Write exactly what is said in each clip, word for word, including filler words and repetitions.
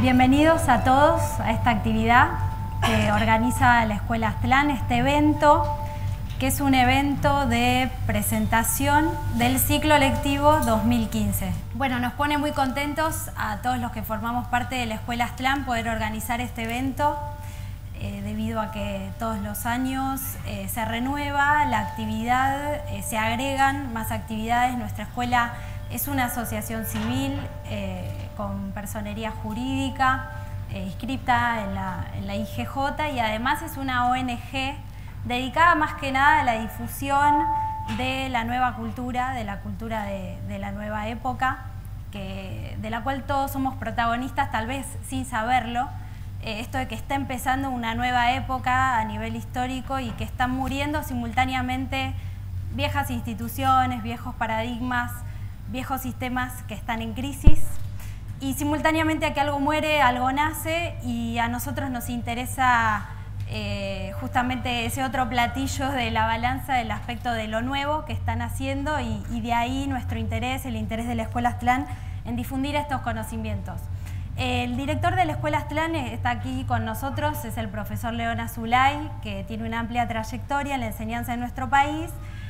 Bienvenidos a todos a esta actividad que organiza la Escuela Aztlán, este evento, que es un evento de presentación del ciclo lectivo dos mil quince. Bueno, nos pone muy contentos a todos los que formamos parte de la Escuela Aztlán poder organizar este evento, eh, debido a que todos los años eh, se renueva la actividad, eh, se agregan más actividades. Nuestra escuela es una asociación civil eh, con personería jurídica, eh, inscripta en la, en la I G J, y además es una O N G dedicada más que nada a la difusión de la nueva cultura, de la cultura de, de la nueva época, que, de la cual todos somos protagonistas, tal vez sin saberlo. Eh, esto de que está empezando una nueva época a nivel histórico y que están muriendo simultáneamente viejas instituciones, viejos paradigmas, viejos sistemas que están en crisis, y simultáneamente a que algo muere, algo nace, y a nosotros nos interesa eh, justamente ese otro platillo de la balanza, el aspecto de lo nuevo que están haciendo, y, y de ahí nuestro interés, el interés de la Escuela Aztlán en difundir estos conocimientos. El director de la Escuela Aztlán está aquí con nosotros, es el profesor León Azulay, que tiene una amplia trayectoria en la enseñanza en nuestro país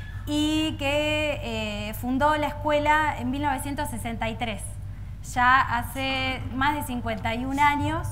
y que eh, fundó la escuela en mil novecientos sesenta y tres, ya hace más de cincuenta y un años,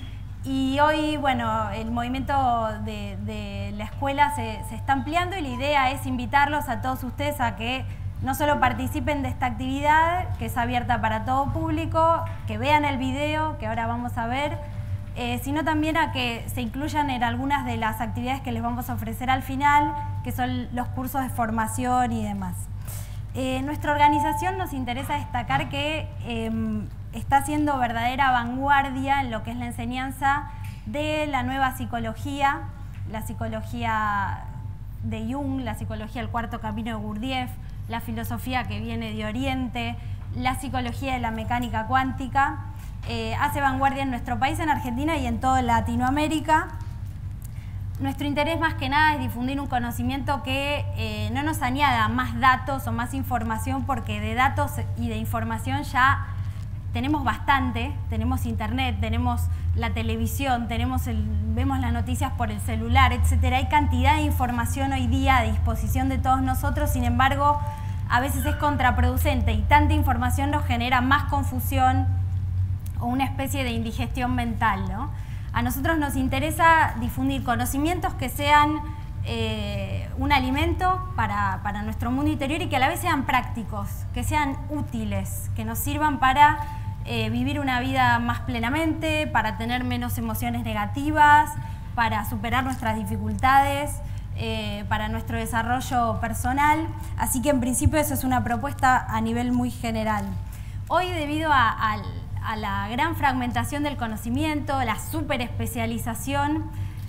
y hoy, bueno, el movimiento de, de la escuela se, se está ampliando, y la idea es invitarlos a todos ustedes a que no solo participen de esta actividad, que es abierta para todo público, que vean el video que ahora vamos a ver, eh, sino también a que se incluyan en algunas de las actividades que les vamos a ofrecer al final, que son los cursos de formación y demás. Eh, nuestra organización nos interesa destacar que eh, está haciendo verdadera vanguardia en lo que es la enseñanza de la nueva psicología, la psicología de Jung, la psicología del cuarto camino de Gurdjieff, la filosofía que viene de Oriente, la psicología de la mecánica cuántica. Eh, hace vanguardia en nuestro país, en Argentina y en toda Latinoamérica. Nuestro interés más que nada es difundir un conocimiento que eh, no nos añada más datos o más información, porque de datos y de información ya tenemos bastante. Tenemos internet, tenemos la televisión, tenemos el, vemos las noticias por el celular, etcétera. Hay cantidad de información hoy día a disposición de todos nosotros, sin embargo, a veces es contraproducente, y tanta información nos genera más confusión o una especie de indigestión mental, ¿no? A nosotros nos interesa difundir conocimientos que sean eh, un alimento para, para nuestro mundo interior, y que a la vez sean prácticos, que sean útiles, que nos sirvan para eh, vivir una vida más plenamente, para tener menos emociones negativas, para superar nuestras dificultades, eh, para nuestro desarrollo personal. Así que en principio eso es una propuesta a nivel muy general. Hoy, debido a, a a la gran fragmentación del conocimiento, la superespecialización,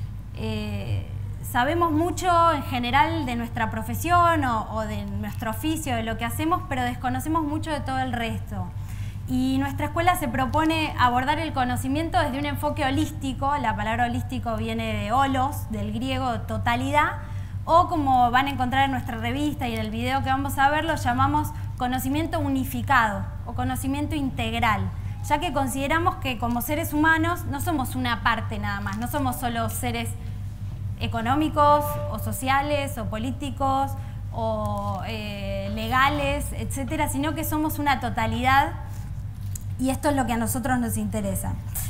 eh, sabemos mucho en general de nuestra profesión o, o de nuestro oficio, de lo que hacemos, pero desconocemos mucho de todo el resto. Y nuestra escuela se propone abordar el conocimiento desde un enfoque holístico. La palabra holístico viene de holos, del griego totalidad, o como van a encontrar en nuestra revista y en el video que vamos a ver, lo llamamos conocimiento unificado o conocimiento integral, ya que consideramos que como seres humanos no somos una parte nada más, no somos solo seres económicos o sociales o políticos o eh, legales, etcétera, sino que somos una totalidad, y esto es lo que a nosotros nos interesa.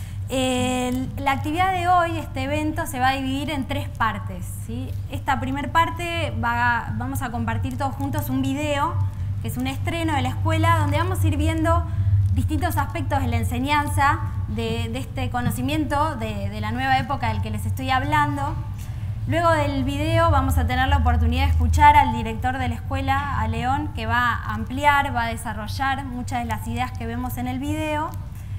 Eh, la actividad de hoy, este evento, se va a dividir en tres partes, ¿sí? Esta primera parte va, vamos a compartir todos juntos un video, que es un estreno de la escuela, donde vamos a ir viendo distintos aspectos de la enseñanza, de, de este conocimiento de, de la nueva época del que les estoy hablando. Luego del video vamos a tener la oportunidad de escuchar al director de la escuela, a León, que va a ampliar, va a desarrollar muchas de las ideas que vemos en el video.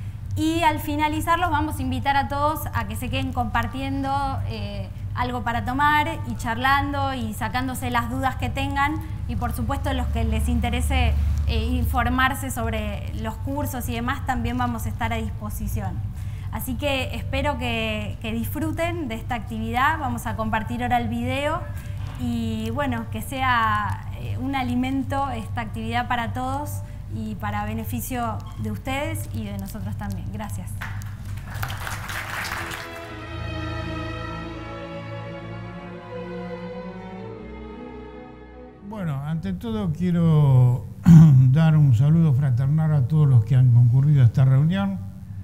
Y al finalizarlos vamos a invitar a todos a que se queden compartiendo eh, algo para tomar y charlando y sacándose las dudas que tengan, y por supuesto los que les interese eh, informarse sobre los cursos y demás, también vamos a estar a disposición. Así que espero que, que disfruten de esta actividad. Vamos a compartir ahora el video y bueno, que sea eh, un alimento esta actividad para todos y para beneficio de ustedes y de nosotros también. Gracias. Bueno, ante todo quiero dar un saludo fraternal a todos los que han concurrido a esta reunión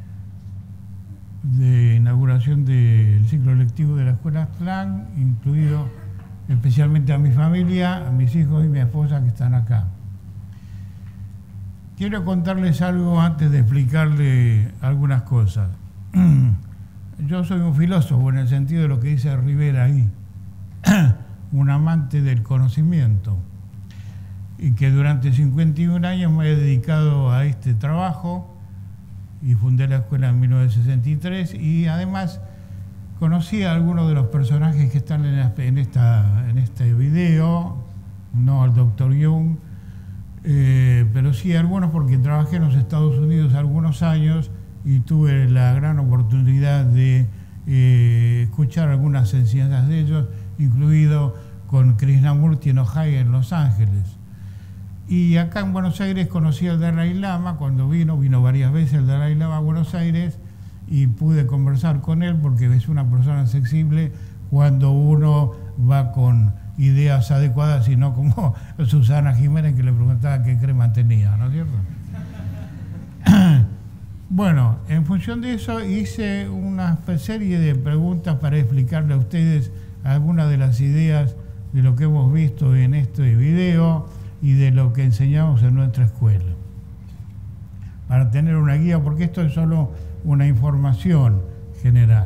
de inauguración del ciclo lectivo de la Escuela Aztlán, incluido especialmente a mi familia, a mis hijos y mi esposa que están acá. Quiero contarles algo antes de explicarle algunas cosas. Yo soy un filósofo en el sentido de lo que dice Rivera ahí, un amante del conocimiento, y que durante cincuenta y un años me he dedicado a este trabajo y fundé la escuela en mil novecientos sesenta y tres, y además conocí a algunos de los personajes que están en, en, esta, en este video, no al doctor Jung, eh, pero sí a algunos porque trabajé en los Estados Unidos algunos años y tuve la gran oportunidad de eh, escuchar algunas enseñanzas de ellos, incluido con Krishnamurti en Ohio, en Los Ángeles. Y acá en Buenos Aires conocí al Dalai Lama cuando vino, vino varias veces el Dalai Lama a Buenos Aires y pude conversar con él porque es una persona sensible cuando uno va con ideas adecuadas y no como Susana Jiménez que le preguntaba qué crema tenía, ¿no es cierto? Bueno, en función de eso hice una serie de preguntas para explicarle a ustedes algunas de las ideas de lo que hemos visto en este video y de lo que enseñamos en nuestra escuela. Para tener una guía, porque esto es solo una información general.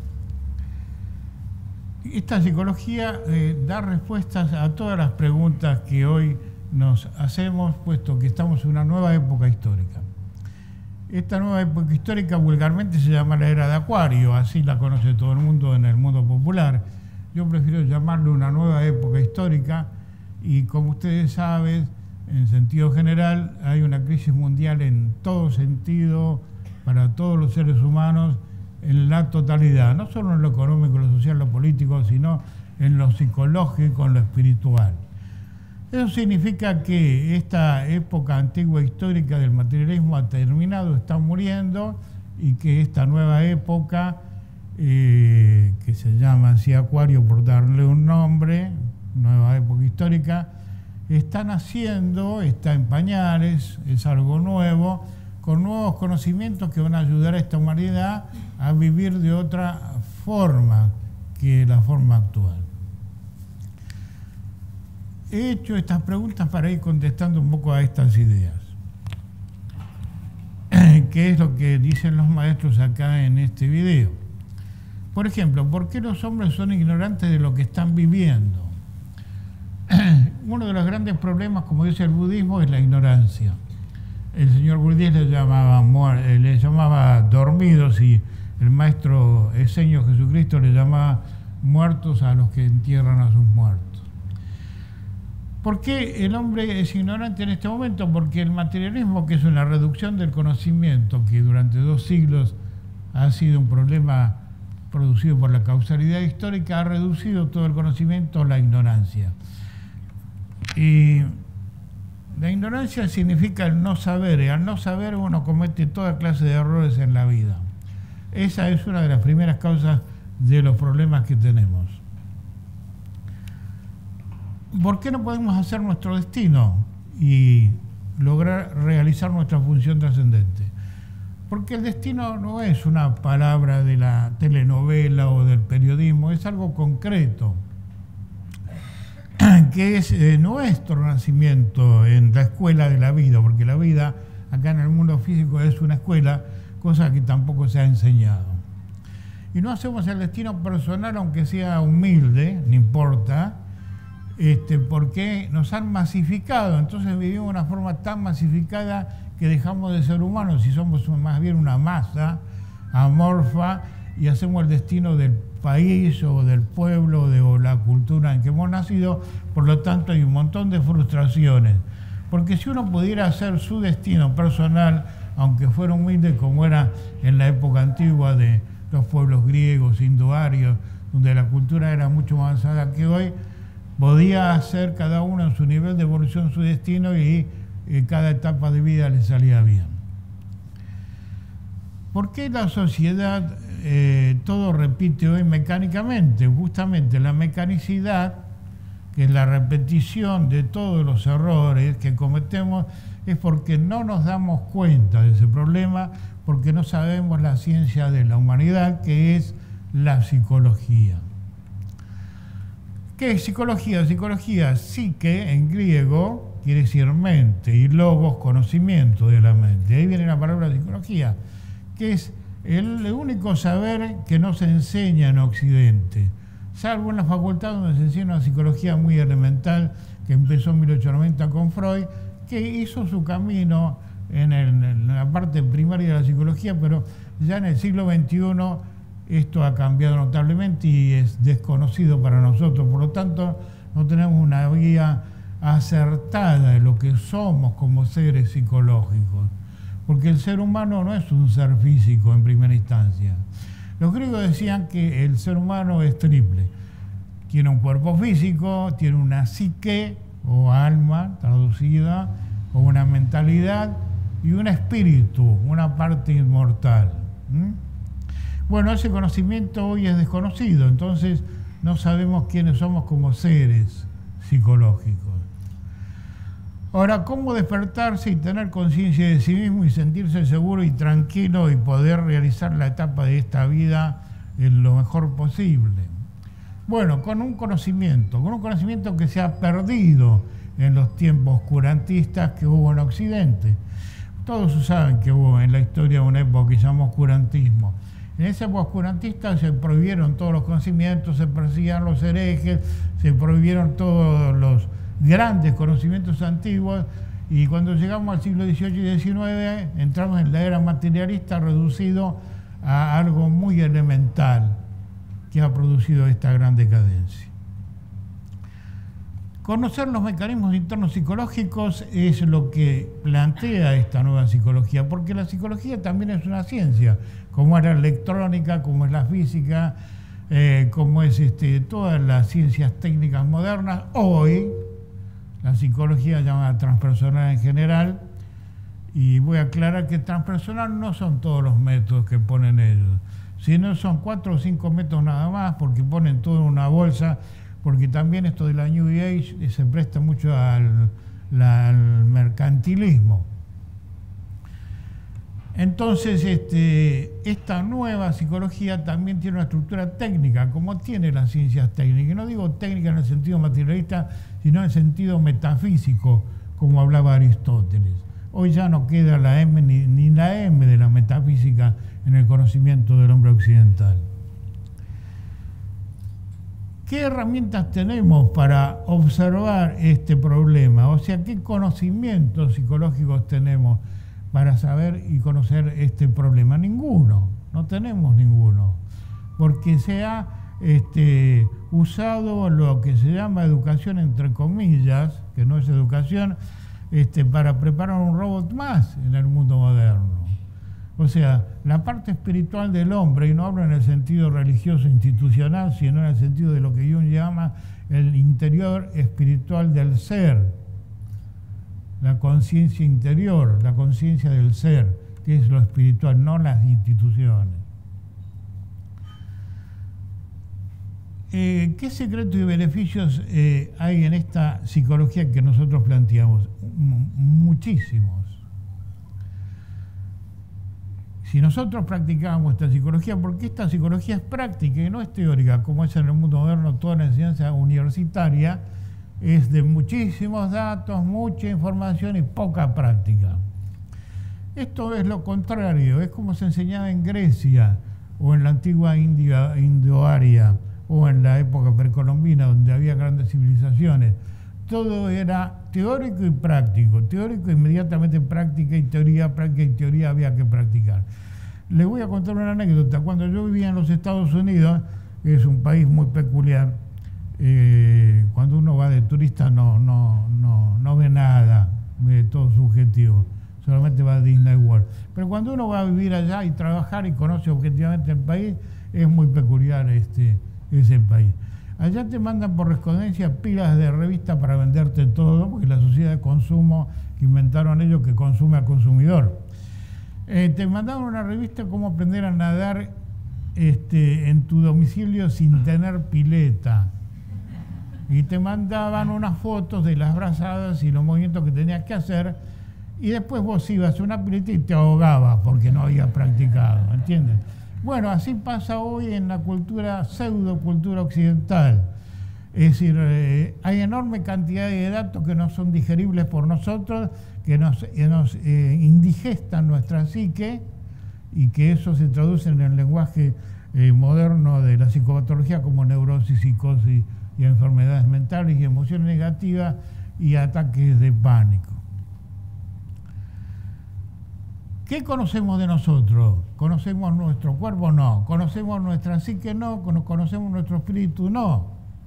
Esta psicología eh, da respuestas a todas las preguntas que hoy nos hacemos, puesto que estamos en una nueva época histórica. Esta nueva época histórica vulgarmente se llama la era de Acuario, así la conoce todo el mundo en el mundo popular. Yo prefiero llamarle una nueva época histórica y como ustedes saben, en sentido general, hay una crisis mundial en todo sentido para todos los seres humanos en la totalidad, no solo en lo económico, lo social, lo político, sino en lo psicológico, en lo espiritual. Eso significa que esta época antigua histórica del materialismo ha terminado, está muriendo, y que esta nueva época, eh, que se llama así Acuario por darle un nombre, nueva época histórica, está naciendo, está en pañales, es algo nuevo, con nuevos conocimientos que van a ayudar a esta humanidad a vivir de otra forma que la forma actual. He hecho estas preguntas para ir contestando un poco a estas ideas. ¿Qué es lo que dicen los maestros acá en este video? Por ejemplo, ¿por qué los hombres son ignorantes de lo que están viviendo? Uno de los grandes problemas, como dice el budismo, es la ignorancia. El señor Gurdjieff le llamaba, le llamaba dormidos y el maestro Eseño Jesucristo le llamaba muertos a los que entierran a sus muertos. ¿Por qué el hombre es ignorante en este momento? Porque el materialismo, que es una reducción del conocimiento, que durante dos siglos ha sido un problema producido por la causalidad histórica, ha reducido todo el conocimiento a la ignorancia. Y la ignorancia significa el no saber, y al no saber uno comete toda clase de errores en la vida. Esa es una de las primeras causas de los problemas que tenemos. ¿Por qué no podemos hacer nuestro destino y lograr realizar nuestra función trascendente? Porque el destino no es una palabra de la telenovela o del periodismo, es algo concreto, que es eh, nuestro nacimiento en la escuela de la vida, porque la vida acá en el mundo físico es una escuela, cosa que tampoco se ha enseñado. Y no hacemos el destino personal, aunque sea humilde, no importa, este, porque nos han masificado, entonces vivimos de una forma tan masificada que dejamos de ser humanos y somos más bien una masa amorfa y hacemos el destino del país o del pueblo de, o la cultura en que hemos nacido. Por lo tanto hay un montón de frustraciones, porque si uno pudiera hacer su destino personal, aunque fuera humilde como era en la época antigua de los pueblos griegos, indoarios, donde la cultura era mucho más avanzada que hoy, podía hacer cada uno en su nivel de evolución su destino y eh, cada etapa de vida le salía bien. ¿Por qué la sociedad eh, todo repite hoy mecánicamente? Justamente la mecanicidad que la repetición de todos los errores que cometemos es porque no nos damos cuenta de ese problema, porque no sabemos la ciencia de la humanidad, que es la psicología. ¿Qué es psicología? Psicología, psique en griego quiere decir mente y logos, conocimiento de la mente. Ahí viene la palabra psicología, que es el único saber que no se enseña en Occidente, salvo en la facultad donde se enseña una psicología muy elemental que empezó en mil ochocientos noventa con Freud, que hizo su camino en, el, en la parte primaria de la psicología, pero ya en el siglo veintiuno esto ha cambiado notablemente y es desconocido para nosotros. Por lo tanto, no tenemos una guía acertada de lo que somos como seres psicológicos, porque el ser humano no es un ser físico en primera instancia. Los griegos decían que el ser humano es triple. Tiene un cuerpo físico, tiene una psique o alma traducida, o una mentalidad y un espíritu, una parte inmortal. ¿Mm? Bueno, ese conocimiento hoy es desconocido, entonces no sabemos quiénes somos como seres psicológicos. Ahora, ¿cómo despertarse y tener conciencia de sí mismo y sentirse seguro y tranquilo y poder realizar la etapa de esta vida en lo mejor posible? Bueno, con un conocimiento, con un conocimiento que se ha perdido en los tiempos oscurantistas que hubo en Occidente. Todos saben que hubo en la historia una época que se llamó oscurantismo. En esa época oscurantista se prohibieron todos los conocimientos, se perseguían los herejes, se prohibieron todos los grandes conocimientos antiguos, y cuando llegamos al siglo dieciocho y diecinueve entramos en la era materialista, reducido a algo muy elemental que ha producido esta gran decadencia. Conocer los mecanismos internos psicológicos es lo que plantea esta nueva psicología, porque la psicología también es una ciencia, como es la electrónica, como es la física, eh, como es este, todas las ciencias técnicas modernas. Hoy, la psicología llamada transpersonal en general, y voy a aclarar que transpersonal no son todos los métodos que ponen ellos, sino son cuatro o cinco métodos nada más, porque ponen todo en una bolsa, porque también esto de la New Age se presta mucho al, la, al mercantilismo. Entonces, este, esta nueva psicología también tiene una estructura técnica, como tiene las ciencias técnicas. Y no digo técnica en el sentido materialista, sino en el sentido metafísico, como hablaba Aristóteles. Hoy ya no queda la M ni, ni la M de la metafísica en el conocimiento del hombre occidental. ¿Qué herramientas tenemos para observar este problema? O sea, ¿qué conocimientos psicológicos tenemos para saber y conocer este problema? Ninguno, no tenemos ninguno, porque se ha este, usado lo que se llama educación entre comillas, que no es educación, este, para preparar un robot más en el mundo moderno. O sea, la parte espiritual del hombre, y no hablo en el sentido religioso institucional, sino en el sentido de lo que Jung llama el interior espiritual del ser, la conciencia interior, la conciencia del ser, que es lo espiritual, no las instituciones. Eh, ¿Qué secretos y beneficios eh, hay en esta psicología que nosotros planteamos? M- muchísimos. Si nosotros practicábamos esta psicología, porque esta psicología es práctica y no es teórica, como es en el mundo moderno toda la enseñanza universitaria, es de muchísimos datos, mucha información y poca práctica. Esto es lo contrario, es como se enseñaba en Grecia o en la antigua India, Indoaria o en la época precolombina, donde había grandes civilizaciones. Todo era teórico y práctico, teórico inmediatamente práctica y teoría, práctica y teoría había que practicar. Les voy a contar una anécdota. Cuando yo vivía en los Estados Unidos, que es un país muy peculiar, eh, cuando uno va de turista no, no, no, no ve nada, ve todo subjetivo, solamente va a Disney World. Pero cuando uno va a vivir allá y trabajar y conoce objetivamente el país, es muy peculiar este, ese país. Allá te mandan por correspondencia pilas de revistas para venderte todo, porque la sociedad de consumo que inventaron ellos que consume al consumidor. Eh, te mandaban una revista cómo aprender a nadar este, en tu domicilio sin tener pileta. y te mandaban unas fotos de las brazadas y los movimientos que tenías que hacer, y después vos ibas a una pileta y te ahogabas porque no habías practicado, ¿entiendes? Bueno, así pasa hoy en la cultura, pseudo cultura occidental. Es decir, eh, hay enorme cantidad de datos que no son digeribles por nosotros, que nos, que nos eh, indigestan nuestra psique, y que eso se traduce en el lenguaje eh, moderno de la psicopatología como neurosis, psicosis y enfermedades mentales y emociones negativas y ataques de pánico. ¿Qué conocemos de nosotros? ¿Conocemos nuestro cuerpo? No. ¿Conocemos nuestra psique? No. ¿Conocemos nuestro espíritu? No.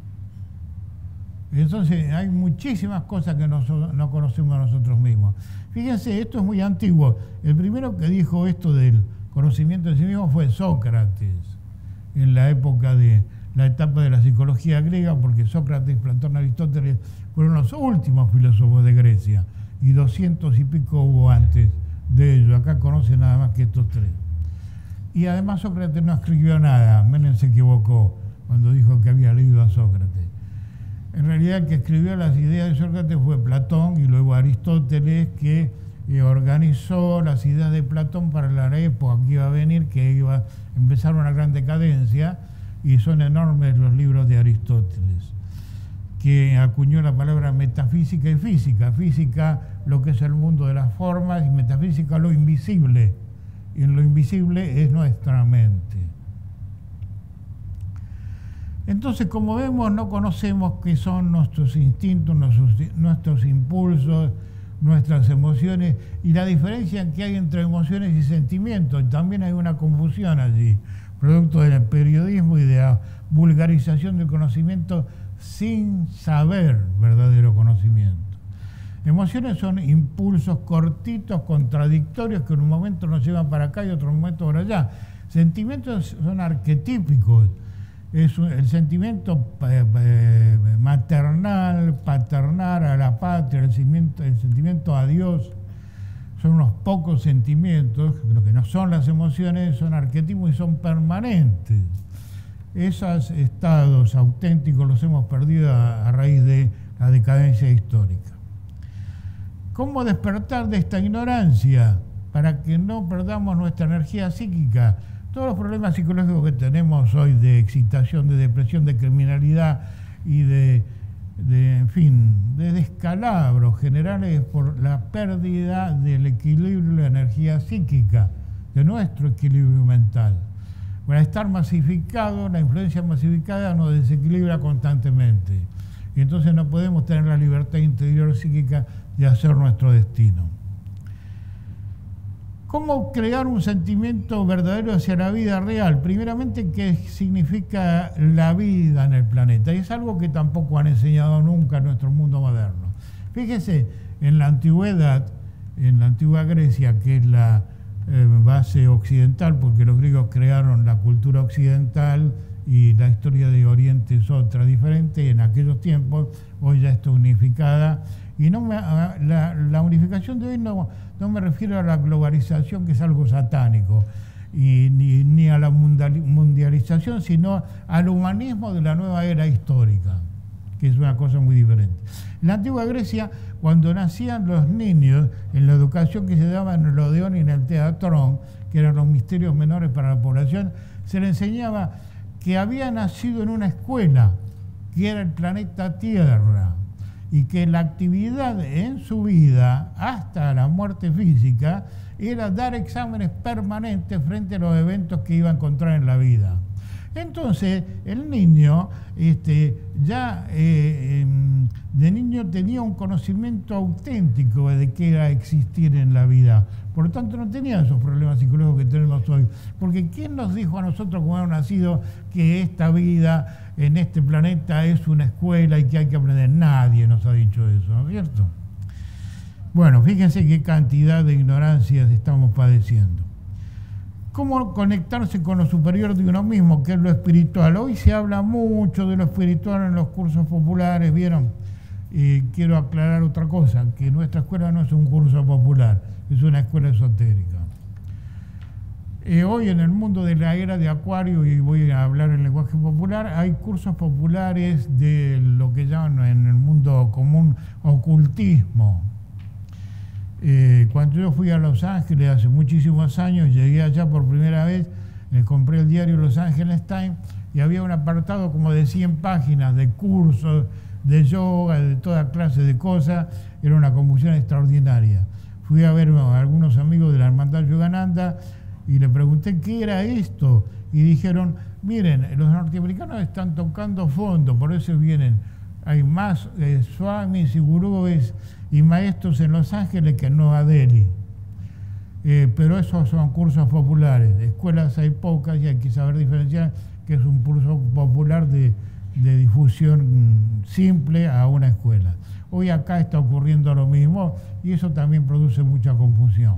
Entonces hay muchísimas cosas que no, no conocemos nosotros mismos. Fíjense, esto es muy antiguo. El primero que dijo esto del conocimiento de sí mismo fue Sócrates, en la época de la etapa de la psicología griega, porque Sócrates, Platón, Aristóteles fueron los últimos filósofos de Grecia, y doscientos y pico hubo antes de ellos. Acá conocen nada más que estos tres. Y además Sócrates no escribió nada. Menem se equivocó cuando dijo que había leído a Sócrates. En realidad el que escribió las ideas de Sócrates fue Platón, y luego Aristóteles, que eh, organizó las ideas de Platón para la época que iba a venir, que iba a empezar una gran decadencia, y son enormes los libros de Aristóteles, que acuñó la palabra metafísica y física. Física, lo que es el mundo de las formas, y metafísica, lo invisible. Y en lo invisible es nuestra mente. Entonces, como vemos, no conocemos qué son nuestros instintos, nuestros, nuestros impulsos, nuestras emociones, y la diferencia que hay entre emociones y sentimientos. También hay una confusión allí, producto del periodismo y de la vulgarización del conocimiento sin saber verdadero conocimiento. Emociones son impulsos cortitos, contradictorios, que en un momento nos llevan para acá y otro momento para allá. Sentimientos son arquetípicos. Es el sentimiento eh, maternal, paternal a la patria, el sentimiento, el sentimiento a Dios. Son unos pocos sentimientos, lo que no son las emociones, son arquetipos y son permanentes. Esos estados auténticos los hemos perdido a, a raíz de la decadencia histórica. ¿Cómo despertar de esta ignorancia para que no perdamos nuestra energía psíquica? Todos los problemas psicológicos que tenemos hoy de excitación, de depresión, de criminalidad y de, de en fin, de descalabros generales por la pérdida del equilibrio de la energía psíquica, de nuestro equilibrio mental. Para estar masificado, la influencia masificada nos desequilibra constantemente. Y entonces no podemos tener la libertad interior psíquica de hacer nuestro destino. ¿Cómo crear un sentimiento verdadero hacia la vida real? Primeramente, ¿qué significa la vida en el planeta? Y es algo que tampoco han enseñado nunca en nuestro mundo moderno. Fíjese, en la antigüedad, en la antigua Grecia, que es la eh, base occidental, porque los griegos crearon la cultura occidental y la historia de Oriente es otra, diferente en aquellos tiempos, hoy ya está unificada. Y no me, la, la unificación de hoy no, no me refiero a la globalización, que es algo satánico, y, ni, ni a la mundialización, sino al humanismo de la nueva era histórica, que es una cosa muy diferente. En la antigua Grecia, cuando nacían los niños, en la educación que se daba en el Odeón y en el Teatrón, que eran los misterios menores para la población, se le enseñaba que había nacido en una escuela, que era el planeta Tierra, y que la actividad en su vida, hasta la muerte física, era dar exámenes permanentes frente a los eventos que iba a encontrar en la vida. Entonces, el niño este, ya eh, de niño tenía un conocimiento auténtico de qué era existir en la vida. Por lo tanto, no tenía esos problemas psicológicos que tenemos hoy. Porque ¿quién nos dijo a nosotros cuando hemos nacido que esta vida en este planeta es una escuela y que hay que aprender? Nadie nos ha dicho eso, ¿no es cierto? Bueno, fíjense qué cantidad de ignorancias estamos padeciendo. ¿Cómo conectarse con lo superior de uno mismo, que es lo espiritual? Hoy se habla mucho de lo espiritual en los cursos populares, ¿vieron? Eh, quiero aclarar otra cosa, que nuestra escuela no es un curso popular, es una escuela esotérica. Eh, hoy en el mundo de la era de Acuario, y voy a hablar en lenguaje popular, hay cursos populares de lo que llaman en el mundo común ocultismo. Eh, cuando yo fui a Los Ángeles hace muchísimos años, llegué allá por primera vez, me compré el diario Los Angeles Times y había un apartado como de cien páginas de cursos, de yoga, de toda clase de cosas. Era una confusión extraordinaria. Fui a ver a algunos amigos de la Hermandad Yogananda y le pregunté qué era esto. Y dijeron, miren, los norteamericanos están tocando fondo, por eso vienen. Hay más eh, swamis y gurúes y maestros en Los Ángeles que en Nueva Delhi. Eh, pero esos son cursos populares. Escuelas hay pocas y hay que saber diferenciar que es un curso popular de, de difusión simple a una escuela. Hoy acá está ocurriendo lo mismo y eso también produce mucha confusión.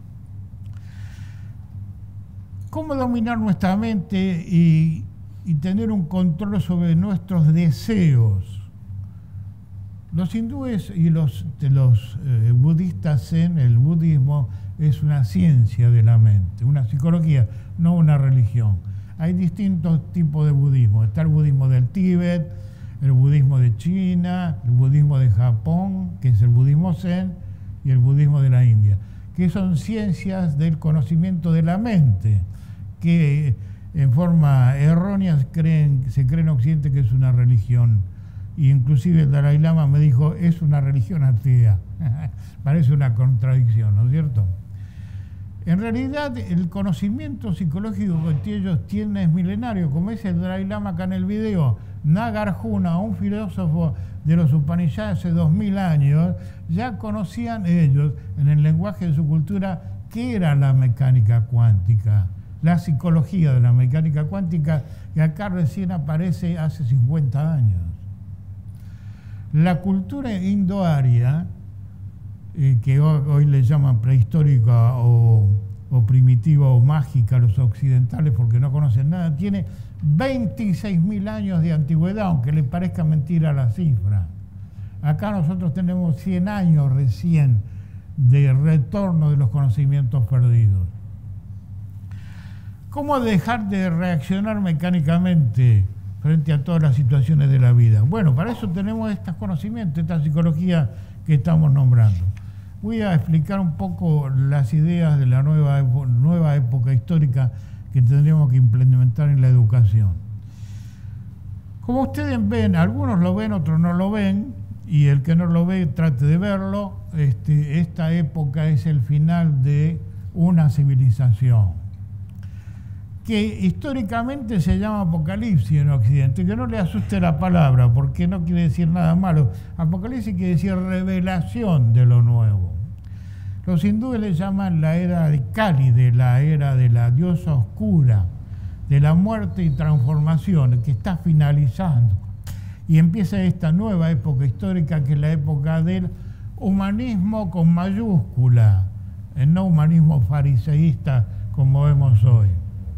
¿Cómo dominar nuestra mente y, y tener un control sobre nuestros deseos? Los hindúes y los, de los eh, budistas zen, el budismo es una ciencia de la mente, una psicología, no una religión. Hay distintos tipos de budismo. Está el budismo del Tíbet, el budismo de China, el budismo de Japón, que es el budismo zen, y el budismo de la India, que son ciencias del conocimiento de la mente, que en forma errónea creen, se cree en Occidente que es una religión. Y inclusive el Dalai Lama me dijo, es una religión atea. Parece una contradicción, ¿no es cierto? En realidad, el conocimiento psicológico que ellos tienen es milenario. Como dice el Dalai Lama acá en el video, Nagarjuna, un filósofo de los Upanishads hace dos mil años, ya conocían ellos, en el lenguaje de su cultura, qué era la mecánica cuántica, la psicología de la mecánica cuántica, que acá recién aparece hace cincuenta años. La cultura indoaria, eh, que hoy, hoy le llaman prehistórica o, o primitiva o mágica a los occidentales porque no conocen nada, tiene veintiséis mil años de antigüedad, aunque les parezca mentira la cifra. Acá nosotros tenemos cien años recién de retorno de los conocimientos perdidos. ¿Cómo dejar de reaccionar mecánicamente frente a todas las situaciones de la vida? Bueno, para eso tenemos estos conocimientos, esta psicología que estamos nombrando. Voy a explicar un poco las ideas de la nueva, nueva época histórica que tendríamos que implementar en la educación. Como ustedes ven, algunos lo ven, otros no lo ven, y el que no lo ve trate de verlo. Este, esta época es el final de una civilización que históricamente se llama Apocalipsis en Occidente, que no le asuste la palabra, porque no quiere decir nada malo. Apocalipsis quiere decir revelación de lo nuevo. Los hindúes le llaman la era de Kali, de la era de la diosa oscura, de la muerte y transformación, que está finalizando. Y empieza esta nueva época histórica, que es la época del humanismo con mayúscula, el no humanismo fariseísta como vemos hoy.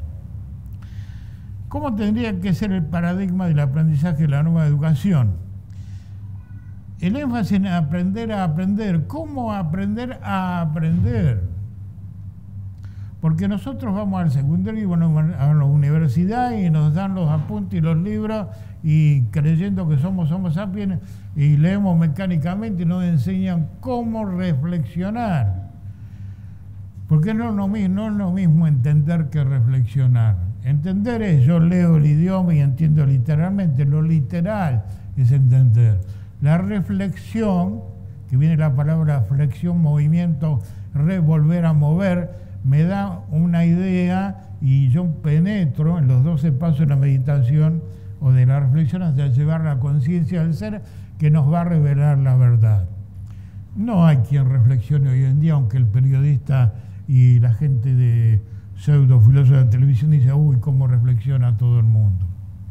¿Cómo tendría que ser el paradigma del aprendizaje de la nueva educación? El énfasis en aprender a aprender. ¿Cómo aprender a aprender? Porque nosotros vamos al secundario y bueno, a la universidad y nos dan los apuntes y los libros y creyendo que somos Homo sapiens y leemos mecánicamente y nos enseñan cómo reflexionar. Porque no es lo mismo, no es lo mismo entender que reflexionar. Entender es, yo leo el idioma y entiendo literalmente, lo literal es entender. La reflexión, que viene la palabra flexión, movimiento, revolver a mover, me da una idea y yo penetro en los doce pasos de la meditación o de la reflexión hasta llevar la conciencia del ser que nos va a revelar la verdad. No hay quien reflexione hoy en día, aunque el periodista y la gente de pseudo filósofo de la televisión dice, uy, cómo reflexiona todo el mundo.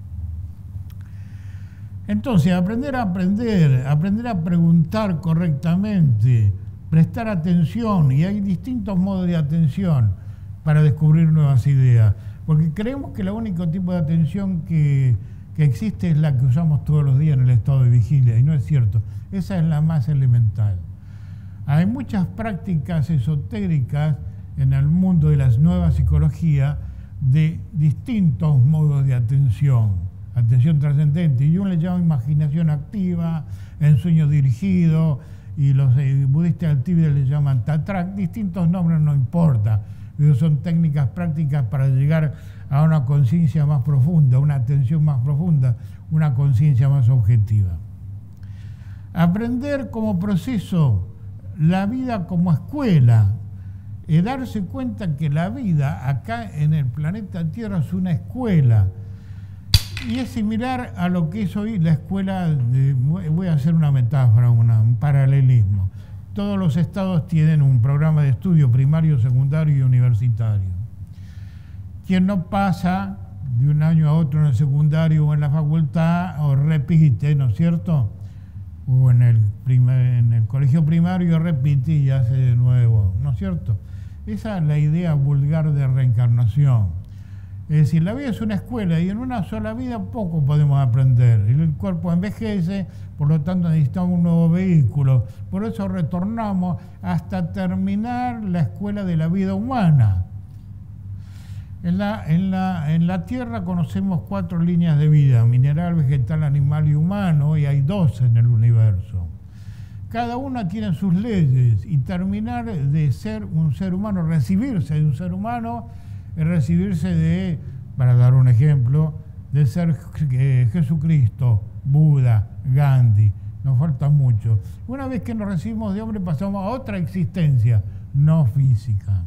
Entonces, aprender a aprender, aprender a preguntar correctamente, prestar atención, y hay distintos modos de atención para descubrir nuevas ideas, porque creemos que el único tipo de atención que, que existe es la que usamos todos los días en el estado de vigilia, y no es cierto, esa es la más elemental. Hay muchas prácticas esotéricas en el mundo de las nuevas psicologías de distintos modos de atención, atención trascendente, y uno le llama imaginación activa, ensueño dirigido, y los eh, budistas del Tíbet le llaman tatrak, distintos nombres no importa, pero son técnicas prácticas para llegar a una conciencia más profunda, una atención más profunda, una conciencia más objetiva. Aprender como proceso, la vida como escuela, y darse cuenta que la vida acá en el planeta Tierra es una escuela, y es similar a lo que es hoy la escuela, de, voy a hacer una metáfora, una, un paralelismo. Todos los estados tienen un programa de estudio primario, secundario y universitario. Quien no pasa de un año a otro en el secundario o en la facultad, o repite, ¿no es cierto?, o en el, primer, en el colegio primario repite y hace de nuevo, ¿no es cierto? Esa es la idea vulgar de reencarnación. Es decir, la vida es una escuela y en una sola vida poco podemos aprender. El cuerpo envejece, por lo tanto necesitamos un nuevo vehículo. Por eso retornamos hasta terminar la escuela de la vida humana. En la, en la, en la Tierra conocemos cuatro líneas de vida, mineral, vegetal, animal y humano, y hay dos en el universo. Cada una tiene sus leyes, y terminar de ser un ser humano, recibirse de un ser humano, es recibirse de, para dar un ejemplo, de ser eh, Jesucristo, Buda, Gandhi. Nos falta mucho. Una vez que nos recibimos de hombre pasamos a otra existencia, no física.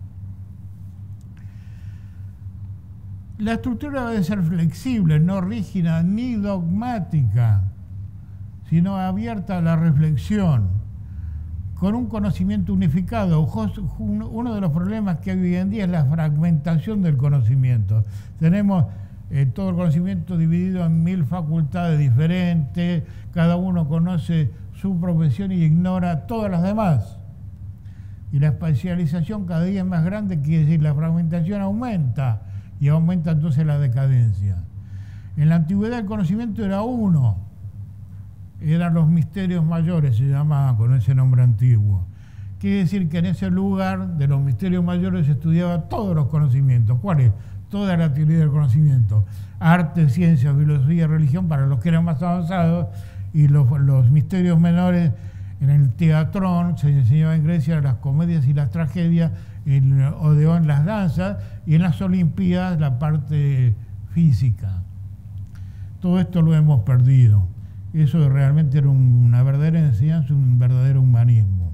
La estructura debe ser flexible, no rígida ni dogmática, sino abierta a la reflexión, con un conocimiento unificado. Uno de los problemas que hay hoy en día es la fragmentación del conocimiento. Tenemos eh, todo el conocimiento dividido en mil facultades diferentes, cada uno conoce su profesión y ignora todas las demás. Y la especialización cada día es más grande, quiere decir la fragmentación aumenta, y aumenta entonces la decadencia. En la antigüedad el conocimiento era uno, eran los misterios mayores, se llamaban con ese nombre antiguo. Quiere decir que en ese lugar de los misterios mayores se estudiaba todos los conocimientos. ¿Cuál es? Toda la teoría del conocimiento. Arte, ciencia, filosofía, religión para los que eran más avanzados, y los, los misterios menores en el teatrón, se enseñaba en Grecia las comedias y las tragedias, en el Odeón las danzas, y en las Olimpiadas la parte física. Todo esto lo hemos perdido. Eso realmente era una verdadera enseñanza, un verdadero humanismo.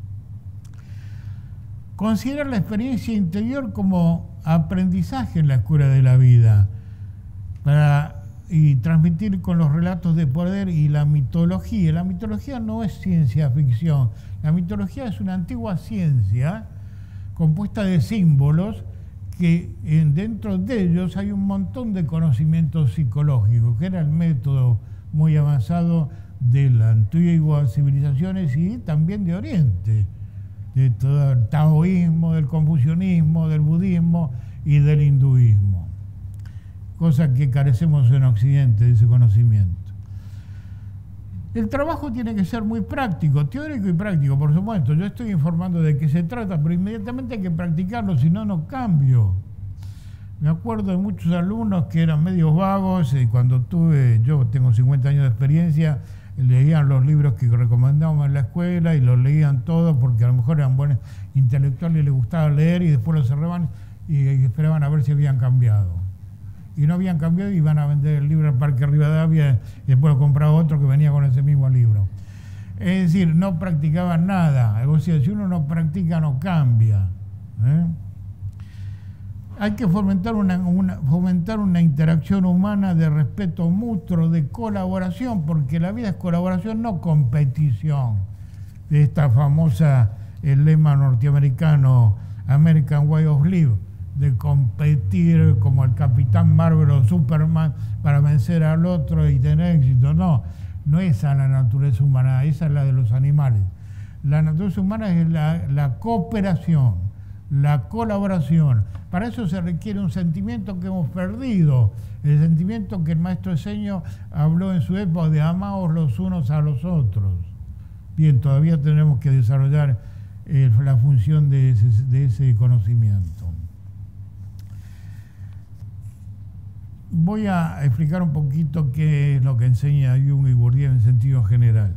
Considerar la experiencia interior como aprendizaje en la escuela de la vida, para, y transmitir con los relatos de poder y la mitología. La mitología no es ciencia ficción, la mitología es una antigua ciencia compuesta de símbolos que en, dentro de ellos hay un montón de conocimientos psicológicos, que era el método muy avanzado de las antiguas civilizaciones y también de Oriente, de todo el taoísmo, del confucianismo, del budismo y del hinduismo, cosa que carecemos en Occidente de ese conocimiento. El trabajo tiene que ser muy práctico, teórico y práctico, por supuesto. Yo estoy informando de qué se trata, pero inmediatamente hay que practicarlo, si no, no cambio. Me acuerdo de muchos alumnos que eran medios vagos, y cuando tuve, yo tengo cincuenta años de experiencia, leían los libros que recomendábamos en la escuela y los leían todos porque a lo mejor eran buenos intelectuales y les gustaba leer, y después los cerraban y esperaban a ver si habían cambiado. Y no habían cambiado y iban a vender el libro al Parque Rivadavia y después lo compraba otro que venía con ese mismo libro. Es decir, no practicaban nada. O sea, si uno no practica, no cambia. ¿eh? Hay que fomentar una, una, fomentar una interacción humana de respeto mutuo, de colaboración, porque la vida es colaboración, no competición. De esta famosa, el lema norteamericano, American Way of Life, de competir como el Capitán Marvel o Superman para vencer al otro y tener éxito. No, no es esa la naturaleza humana, esa es la de los animales. La naturaleza humana es la, la cooperación, la colaboración. Para eso se requiere un sentimiento que hemos perdido, el sentimiento que el maestro Eseño habló en su época de amaos los unos a los otros. Bien, todavía tenemos que desarrollar eh, la función de ese, de ese conocimiento. Voy a explicar un poquito qué es lo que enseña Jung y Bourdieu en sentido general.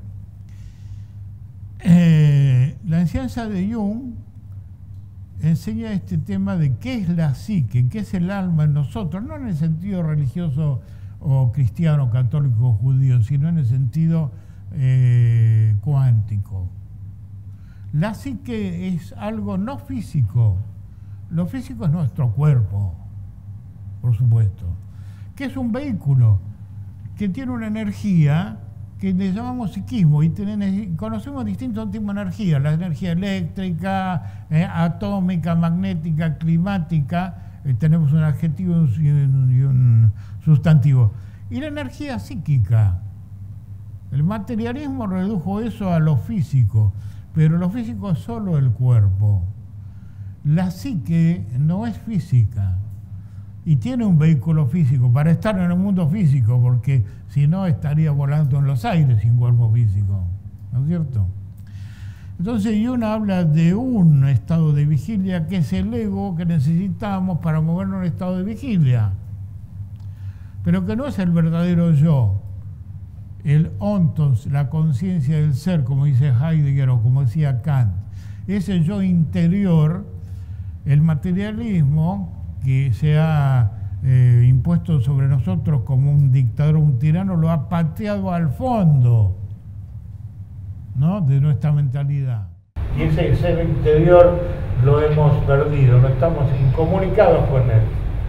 Eh, la enseñanza de Jung enseña este tema de qué es la psique, qué es el alma en nosotros, no en el sentido religioso o cristiano, católico o judío, sino en el sentido eh, cuántico. La psique es algo no físico. Lo físico es nuestro cuerpo, por supuesto, que es un vehículo que tiene una energía que le llamamos psiquismo, y tiene, conocemos distintos tipos de energía: la energía eléctrica, eh, atómica, magnética, climática, eh, tenemos un adjetivo y un, y un sustantivo, y la energía psíquica. El materialismo redujo eso a lo físico, pero lo físico es solo el cuerpo. La psique no es física y tiene un vehículo físico para estar en el mundo físico, porque si no estaría volando en los aires sin cuerpo físico, ¿no es cierto? Entonces Jung habla de un estado de vigilia que es el ego que necesitamos para movernos en estado de vigilia, pero que no es el verdadero yo, el ontos, la conciencia del ser, como dice Heidegger o como decía Kant. Ese yo interior, el materialismo que se ha eh, impuesto sobre nosotros como un dictador o un tirano, lo ha pateado al fondo, ¿no?, de nuestra mentalidad. Y ese ser interior lo hemos perdido, no estamos incomunicados con él.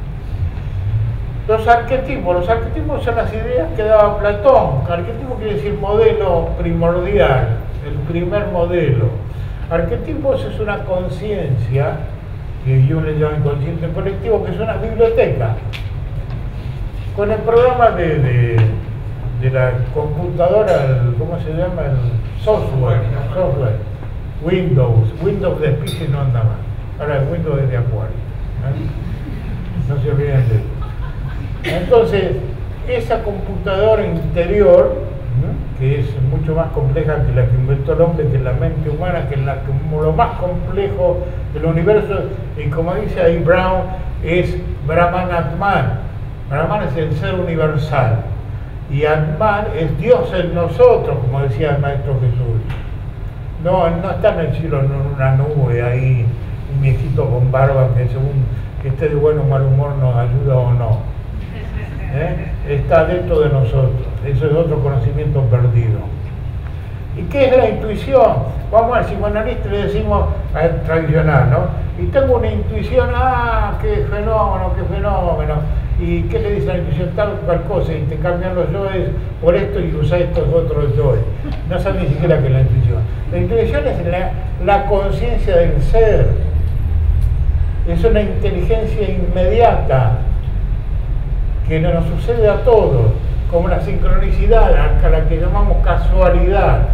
Los arquetipos, los arquetipos son las ideas que daba Platón. Arquetipo quiere decir modelo primordial, el primer modelo. Arquetipos es una conciencia que yo le llamo inconsciente colectivo, que es una biblioteca. Con el programa de, de, de la computadora, el, ¿cómo se llama? El software, el software. Windows. Windows de Spice no anda más. Ahora el Windows es de Acuario, ¿eh? No se olviden de eso. Entonces, esa computadora interior, ¿no?, que es mucho más compleja que la que inventó el hombre, que la mente humana, que es la, como lo más complejo del universo, y como dice ahí Brown, es Brahman Atman. Brahman es el ser universal, y Atman es Dios en nosotros, como decía el Maestro Jesús. No, no está en el cielo en una nube ahí, un viejito con barba que según que esté de buen o mal humor nos ayuda o no. ¿Eh? Está dentro de nosotros. Eso es otro conocimiento perdido. ¿Y qué es la intuición? Vamos al psicoanalista y le decimos, al tradicional, ¿no? Y tengo una intuición, ah, qué fenómeno, qué fenómeno. ¿Y qué le dice la intuición? Tal cual cosa, y te cambian los yoes por esto y usa estos otros yoes. No sabe ni siquiera qué es la intuición. La intuición es la, la conciencia del ser. Es una inteligencia inmediata que nos sucede a todos, como la sincronicidad, a la que llamamos casualidad.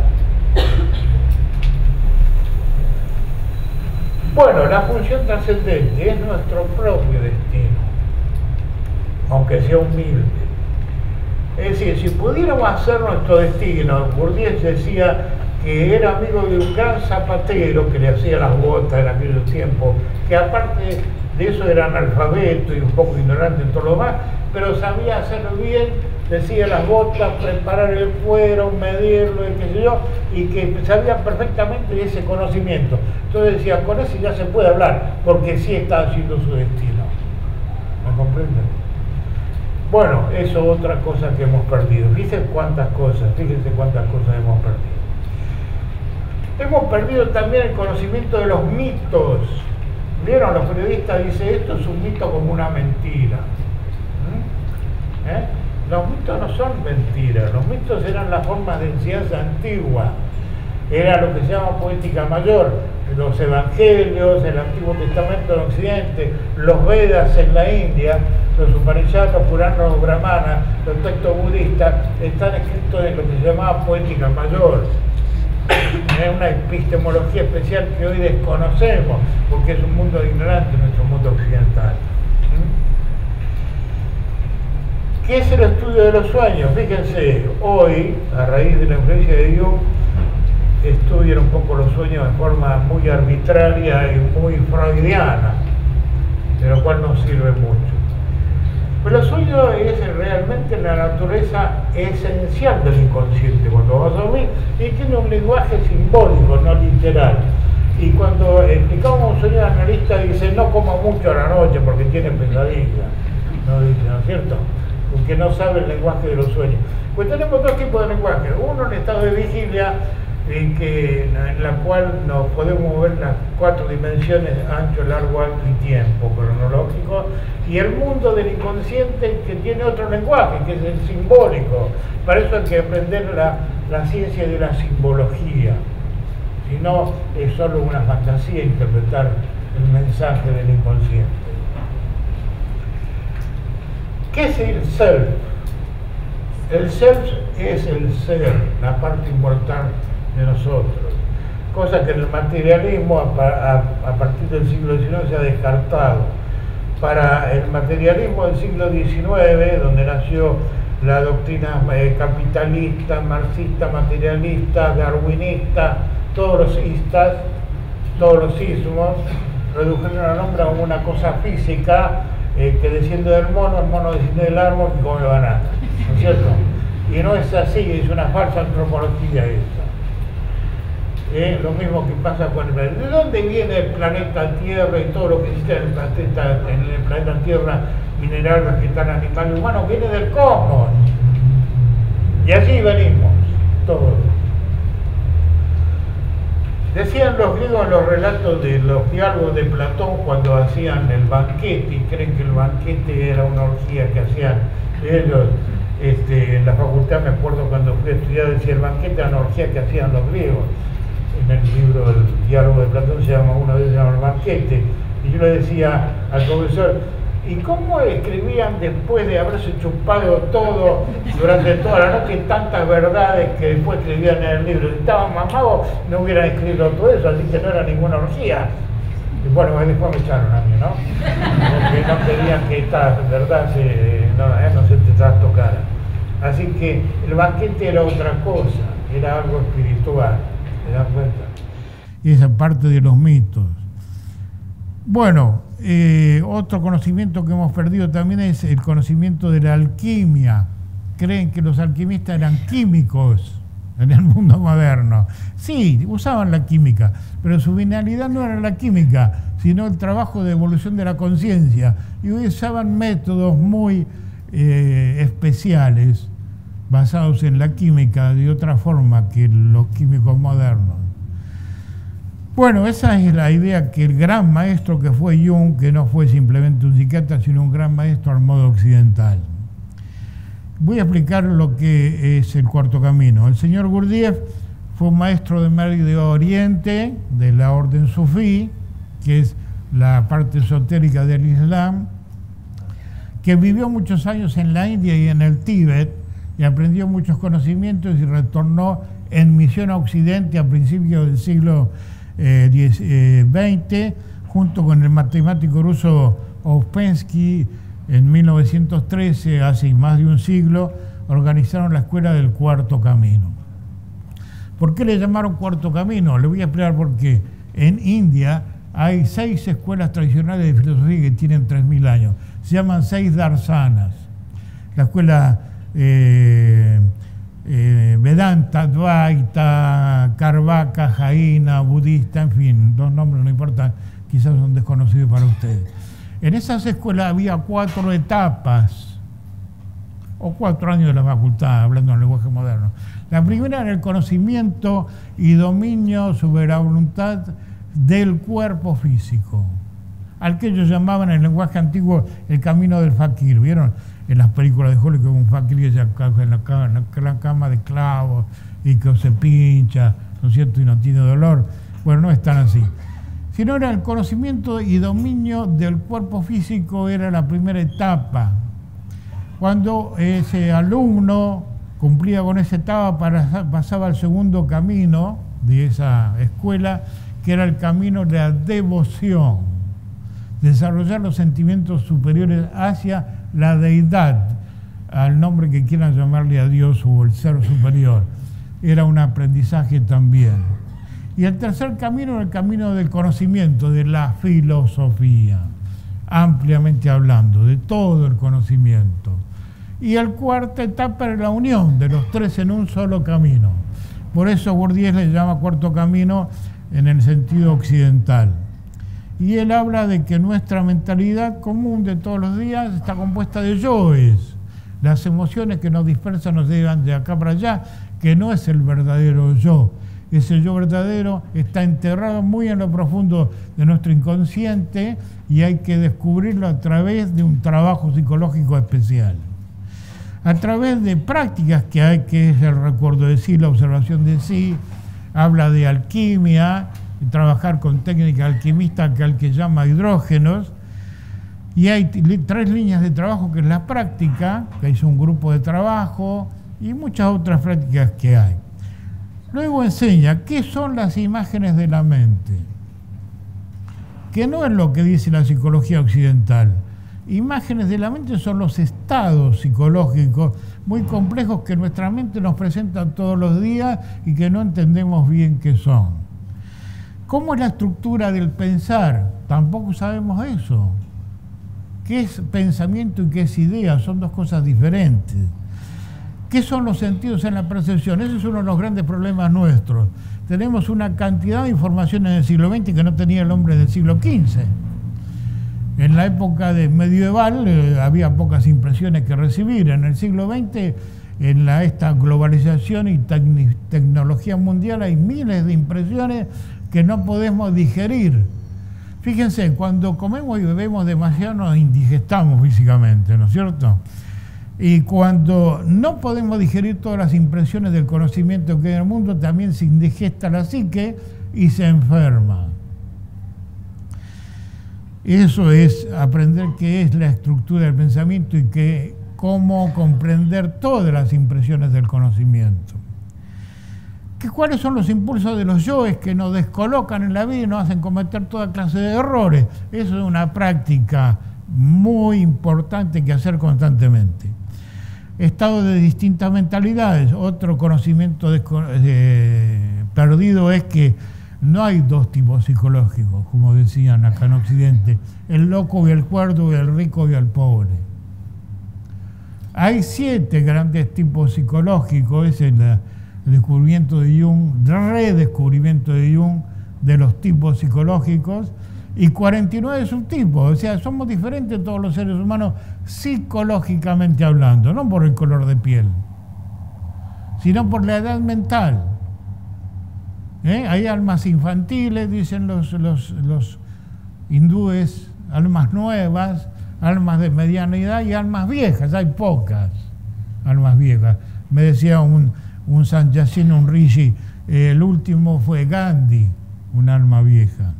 Bueno, la función trascendente es nuestro propio destino, aunque sea humilde. Es decir, si pudiéramos hacer nuestro destino, Bourdieu decía que era amigo de un gran zapatero que le hacía las botas en aquellos tiempos, que aparte de eso era analfabeto y un poco ignorante en todo lo demás, pero sabía hacerlo bien, decía las botas, preparar el cuero, medirlo y qué sé yo, y que sabía perfectamente de ese conocimiento. Entonces decía, con eso ya se puede hablar, porque sí está haciendo su destino. ¿Me comprenden? Bueno, eso es otra cosa que hemos perdido. Fíjense cuántas cosas, fíjense cuántas cosas hemos perdido. Hemos perdido también el conocimiento de los mitos. ¿Vieron? Los periodistas dicen, esto es un mito como una mentira. ¿Eh? Los mitos no son mentiras, los mitos eran las formas de enseñanza antigua, era lo que se llama poética mayor, los evangelios, el Antiguo Testamento en Occidente, los Vedas en la India, los Upanishads, los Puranas, los Brahmanas, los textos budistas, están escritos en lo que se llamaba poética mayor. Es una epistemología especial que hoy desconocemos, porque es un mundo ignorante nuestro mundo occidental. ¿Qué es el estudio de los sueños? Fíjense, hoy, a raíz de la influencia de Jung, estudian un poco los sueños de forma muy arbitraria y muy freudiana, de lo cual no sirve mucho. Pero el sueño es realmente la naturaleza esencial del inconsciente cuando vas a dormir, y tiene un lenguaje simbólico, no literal. Y cuando explicamos un sueño, el analista dice no coma mucho a la noche porque tiene pesadilla, no dice, ¿no es cierto? Porque no sabe el lenguaje de los sueños. Pues tenemos dos tipos de lenguaje, uno en estado de vigilia, en, que, en la cual nos podemos mover las cuatro dimensiones, ancho, largo, alto y tiempo cronológico, y el mundo del inconsciente que tiene otro lenguaje, que es el simbólico. Para eso hay que aprender la, la ciencia de la simbología, si no es solo una fantasía interpretar el mensaje del inconsciente. ¿Qué es el self? El self es el ser, la parte inmortal de nosotros, cosa que en el materialismo a, a, a partir del siglo diecinueve se ha descartado. Para el materialismo del siglo diecinueve, donde nació la doctrina eh, capitalista, marxista, materialista, darwinista, todos los istas, todos los ismos, redujeron al hombre a una cosa física eh, que desciende del mono, el mono desciende del árbol y come banana, ¿no es cierto? Y no es así, es una falsa antropología esa. Eh, lo mismo que pasa con el planeta. ¿De dónde viene el planeta Tierra y todo lo que existe en el planeta, en el planeta Tierra, mineral, vegetal, animal, humano? Viene del cosmos. Y así venimos, todos. Decían los griegos en los relatos de los diálogos de Platón cuando hacían el banquete, y creen que el banquete era una orgía que hacían ellos. Este, en la facultad, me acuerdo cuando fui a estudiar, decía el banquete era una orgía que hacían los griegos. En el libro El diálogo de Platón se llama una vez se llama el banquete, y yo le decía al profesor, ¿y cómo escribían después de haberse chupado todo durante toda la noche tantas verdades que después escribían en el libro? Si estaban mamados no hubieran escrito todo eso, así que no era ninguna orgía. Y bueno, después me echaron a mí, ¿no? Porque no querían que esta verdad se, no, eh, no se te trastocara. Así que el banquete era otra cosa, era algo espiritual. ¿Se dan cuenta? Esa parte de los mitos. Bueno, eh, otro conocimiento que hemos perdido también es el conocimiento de la alquimia. Creen que los alquimistas eran químicos en el mundo moderno. Sí, usaban la química, pero su finalidad no era la química, sino el trabajo de evolución de la conciencia. Y usaban métodos muy eh, especiales, basados en la química de otra forma que los químicos modernos. Bueno, esa es la idea que el gran maestro que fue Jung, que no fue simplemente un psiquiatra, sino un gran maestro al modo occidental. Voy a explicar lo que es el cuarto camino. El señor Gurdjieff fue un maestro de Medio Oriente, de la orden sufí, que es la parte esotérica del Islam, que vivió muchos años en la India y en el Tíbet, y aprendió muchos conocimientos y retornó en misión a Occidente a principios del siglo veinte, junto con el matemático ruso Ouspensky. En mil novecientos trece, hace más de un siglo, organizaron la Escuela del Cuarto Camino. ¿Por qué le llamaron Cuarto Camino? Le voy a explicar por qué. En India hay seis escuelas tradicionales de filosofía que tienen tres mil años. Se llaman seis darsanas. La escuela eh, eh, Vedanta, Advaita, Carvaka, Jaina, budista, en fin, dos nombres no importan, quizás son desconocidos para ustedes. En esas escuelas había cuatro etapas, o cuatro años de la facultad, hablando en lenguaje moderno. La primera era el conocimiento y dominio sobre la voluntad del cuerpo físico, al que ellos llamaban en el lenguaje antiguo el camino del fakir. ¿Vieron en las películas de Hollywood como un fakir que se cae en la cama, en la cama de clavos y que se pincha, ¿no es cierto?, y no tiene dolor? Bueno, no es tan así. Sino era el conocimiento y dominio del cuerpo físico, era la primera etapa. Cuando ese alumno cumplía con esa etapa, pasaba al segundo camino de esa escuela, que era el camino de la devoción, desarrollar los sentimientos superiores hacia la deidad, al nombre que quieran llamarle a Dios o el ser superior. era un aprendizaje también. Y el tercer camino era el camino del conocimiento, de la filosofía, ampliamente hablando, de todo el conocimiento. Y el cuarta etapa era la unión de los tres en un solo camino. Por eso Bourdieu le llama cuarto camino en el sentido occidental. Y él habla de que nuestra mentalidad común de todos los días está compuesta de yoes. Las emociones que nos dispersan nos llevan de acá para allá, que no es el verdadero yo. Ese yo verdadero está enterrado muy en lo profundo de nuestro inconsciente y hay que descubrirlo a través de un trabajo psicológico especial. A través de prácticas que hay, que es el recuerdo de sí, la observación de sí, habla de alquimia, de trabajar con técnica alquimista que al que llama hidrógenos, y hay tres líneas de trabajo, que es la práctica, que es un grupo de trabajo, y muchas otras prácticas que hay. Luego enseña qué son las imágenes de la mente, que no es lo que dice la psicología occidental. Imágenes de la mente son los estados psicológicos muy complejos que nuestra mente nos presenta todos los días y que no entendemos bien qué son. ¿Cómo es la estructura del pensar? Tampoco sabemos eso. ¿Qué es pensamiento y qué es idea? Son dos cosas diferentes. ¿Qué son los sentidos en la percepción? Ese es uno de los grandes problemas nuestros. Tenemos una cantidad de información en el siglo veinte que no tenía el hombre del siglo quince. En la época de medieval eh, había pocas impresiones que recibir. En el siglo veinte, en la, esta globalización y tec- tecnología mundial, hay miles de impresiones que no podemos digerir. Fíjense, cuando comemos y bebemos demasiado nos indigestamos físicamente, ¿no es cierto? Y cuando no podemos digerir todas las impresiones del conocimiento que hay en el mundo, también se indigesta la psique y se enferma. Eso es aprender qué es la estructura del pensamiento y que, cómo comprender todas las impresiones del conocimiento. ¿Qué, ¿Cuáles son los impulsos de los yoes que nos descolocan en la vida y nos hacen cometer toda clase de errores? Eso es una práctica muy importante que hacer constantemente. Estado de distintas mentalidades. Otro conocimiento de, eh, perdido es que no hay dos tipos psicológicos, como decían acá en Occidente, el loco y el cuerdo, y el rico y el pobre. Hay siete grandes tipos psicológicos, es el, el descubrimiento de Jung, redescubrimiento de Jung de los tipos psicológicos, y cuarenta y nueve subtipos, o sea, somos diferentes todos los seres humanos psicológicamente hablando, no por el color de piel, sino por la edad mental. ¿Eh? Hay almas infantiles, dicen los, los, los hindúes, almas nuevas, almas de mediana edad y almas viejas, hay pocas almas viejas. Me decía un, un Sannyasina, un rishi, eh, el último fue Gandhi, un alma vieja.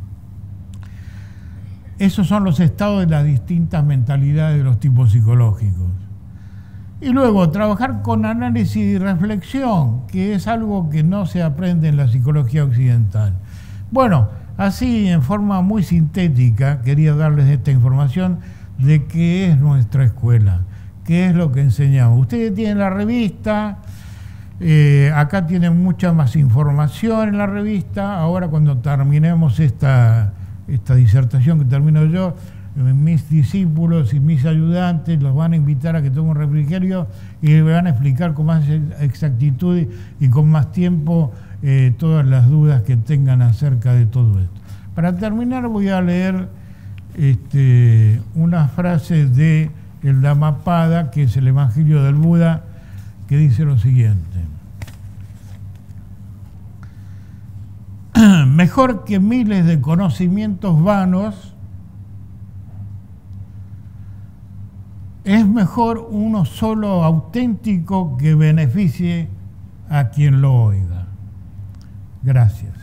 Esos son los estados de las distintas mentalidades de los tipos psicológicos. Y luego, trabajar con análisis y reflexión, que es algo que no se aprende en la psicología occidental. Bueno, así en forma muy sintética, quería darles esta información de qué es nuestra escuela, qué es lo que enseñamos. Ustedes tienen la revista, eh, acá tienen mucha más información en la revista. Ahora, cuando terminemos esta, esta disertación que termino yo, mis discípulos y mis ayudantes los van a invitar a que tomen un refrigerio y les van a explicar con más exactitud y con más tiempo eh, todas las dudas que tengan acerca de todo esto. Para terminar voy a leer este, una frase de el Dhammapada, que es el Evangelio del Buda, que dice lo siguiente: mejor que miles de conocimientos vanos es mejor uno solo auténtico que beneficie a quien lo oiga. Gracias.